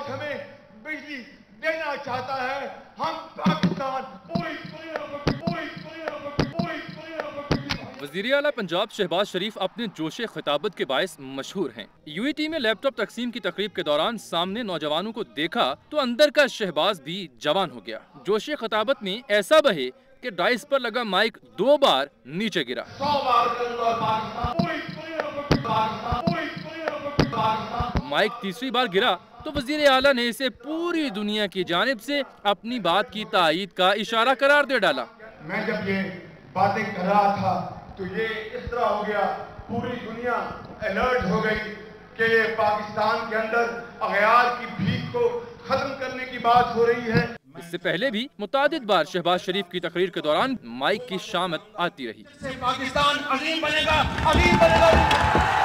आज हमें बिजली देना चाहता है। हम पाकिस्तान पूरी दुनिया को वज़ीर आला पंजाब शहबाज शरीफ अपने जोशे खिताबत के बायस मशहूर हैं। यूएटी में लैपटॉप तकसीम की तकरीब के दौरान सामने नौजवानों को देखा तो अंदर का शहबाज भी जवान हो गया। जोशे खिताबत में ऐसा बहे कि डाइस पर लगा माइक 2 बार नीचे गिरा। 100 बार माइक तीसरी बार गिरा तो वज़ीर आला ने इसे पूरी दुनिया की जानिब से अपनी बात की तायीद का इशारा करार दे डाला। मैं जब ये बातें कर रहा था तो ये इस तरह हो गया, पूरी दुनिया अलर्ट हो गई कि ये पाकिस्तान के अंदर अगयार की भीख को खत्म करने की बात हो रही है। इससे पहले भी मुतादिद बार शहबाज शरीफ की तकरीर के दौरान माइक की शामत आती रही। पाकिस्तान अजीम बनेगा, अजीम बनेगा।